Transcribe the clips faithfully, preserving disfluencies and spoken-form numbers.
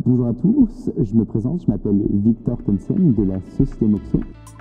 Bonjour à tous, je me présente, je m'appelle Victor Thomsen de la société Moxo.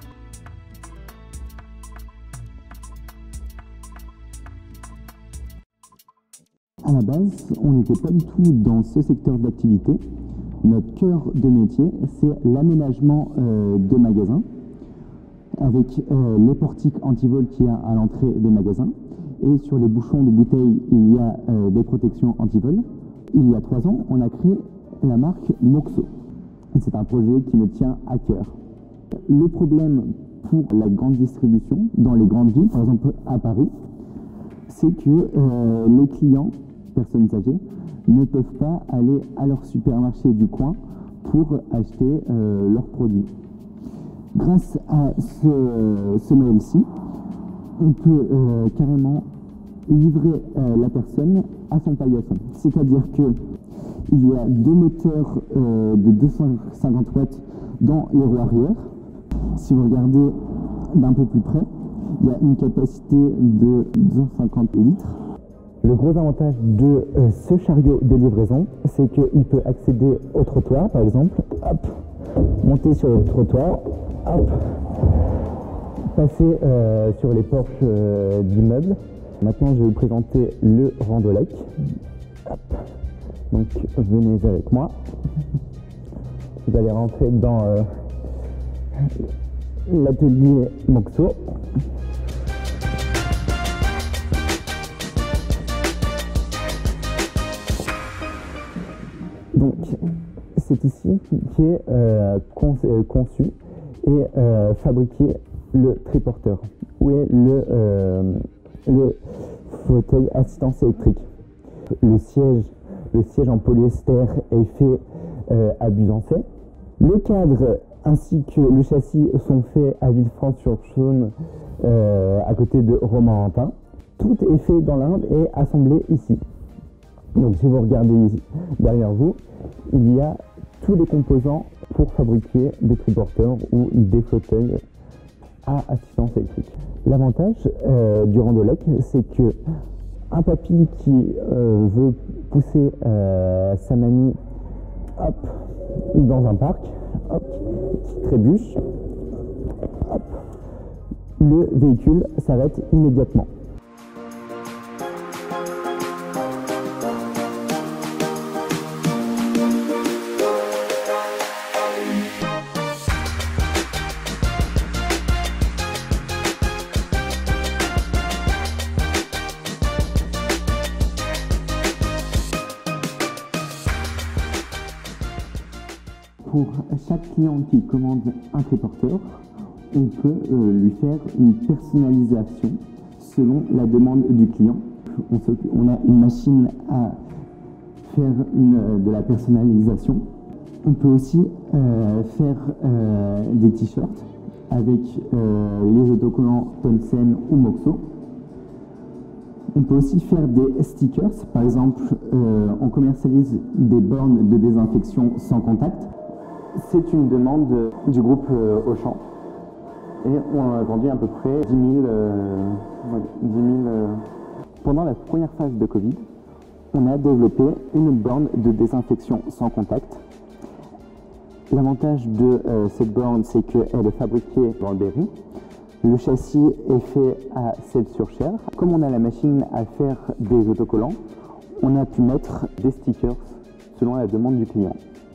À la base, on n'était pas du tout dans ce secteur d'activité. Notre cœur de métier, c'est l'aménagement euh, de magasins, avec euh, les portiques anti-vol qu'il y a à l'entrée des magasins. Et sur les bouchons de bouteilles, il y a euh, des protections anti-vol. Il y a trois ans, on a créé la marque Moxo. C'est un projet qui me tient à cœur. Le problème pour la grande distribution dans les grandes villes, par exemple à Paris, c'est que euh, les clients, personnes âgées, ne peuvent pas aller à leur supermarché du coin pour acheter euh, leurs produits. Grâce à ce, ce modèle-ci, on peut euh, carrément livrer euh, la personne à son paillasson. C'est-à-dire que il y a deux moteurs euh, de deux cent cinquante watts dans les roues arrière. Si vous regardez d'un peu plus près, il y a une capacité de deux cent cinquante litres. Le gros avantage de euh, ce chariot de livraison, c'est qu'il peut accéder au trottoir, par exemple, hop, monter sur le trottoir, hop, passer euh, sur les porches euh, d'immeubles. Maintenant, je vais vous présenter le Randolec. Hop. Donc, venez avec moi. Vous allez rentrer dans euh, l'atelier Moxo. Donc, c'est ici qui est euh, conçu et euh, fabriqué le triporteur, où est le, euh, le fauteuil assistance électrique. Le siège, le siège en polyester est fait euh, à Busancais. Le cadre ainsi que le châssis sont faits à Villefranche-sur-Saône, euh, à côté de Romorantin. Tout est fait dans l'Inde et assemblé ici. Donc si vous regardez ici, derrière vous, il y a tous les composants pour fabriquer des triporteurs ou des fauteuils à assistance électrique. L'avantage euh, du Randolec, c'est que un papy qui euh, veut pousser euh, sa mamie hop, dans un parc, hop, qui trébuche, hop, le véhicule s'arrête immédiatement. Pour chaque client qui commande un triporteur, on peut euh, lui faire une personnalisation selon la demande du client. On, on a une machine à faire une, euh, de la personnalisation. On peut aussi euh, faire euh, des t-shirts avec euh, les autocollants Thomsen ou Moxo. On peut aussi faire des stickers. Par exemple, euh, on commercialise des bornes de désinfection sans contact. C'est une demande du groupe euh, Auchan et on a vendu à peu près dix mille. Euh, dix mille euh. Pendant la première phase de Covid, on a développé une borne de désinfection sans contact. L'avantage de euh, cette borne, c'est qu'elle est fabriquée dans le Berry. Le châssis est fait à Celles-sur-Cher. Comme on a la machine à faire des autocollants, on a pu mettre des stickers selon la demande du client.